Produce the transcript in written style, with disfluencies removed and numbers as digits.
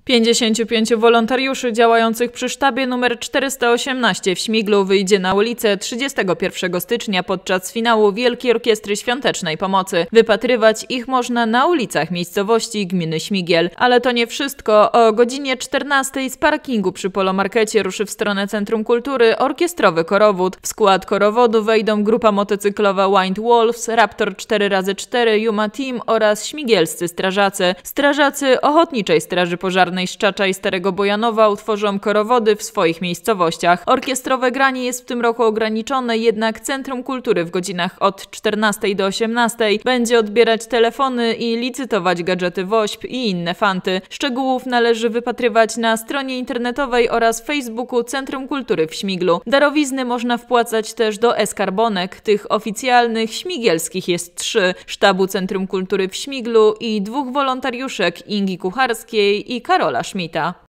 55 wolontariuszy działających przy sztabie nr 418 w Śmiglu wyjdzie na ulicę 31 stycznia podczas finału Wielkiej Orkiestry Świątecznej Pomocy. Wypatrywać ich można na ulicach miejscowości gminy Śmigiel. Ale to nie wszystko. O godzinie 14 z parkingu przy Polomarkecie ruszy w stronę Centrum Kultury orkiestrowy korowód. W skład korowodu wejdą grupa motocyklowa Wind Wolves, Raptor 4x4, Yuma Team oraz śmigielscy strażacy. Strażacy Ochotniczej Straży Pożarnej Szczacza i Starego Bojanowa utworzą korowody w swoich miejscowościach. Orkiestrowe granie jest w tym roku ograniczone, jednak Centrum Kultury w godzinach od 14 do 18 będzie odbierać telefony i licytować gadżety WOŚP i inne fanty. Szczegółów należy wypatrywać na stronie internetowej oraz Facebooku Centrum Kultury w Śmiglu. Darowizny można wpłacać też do e-skarbonek. Tych oficjalnych śmigielskich jest 3. Sztabu Centrum Kultury w Śmiglu i 2 wolontariuszek Ingi Kucharskiej i Karola Schmidta.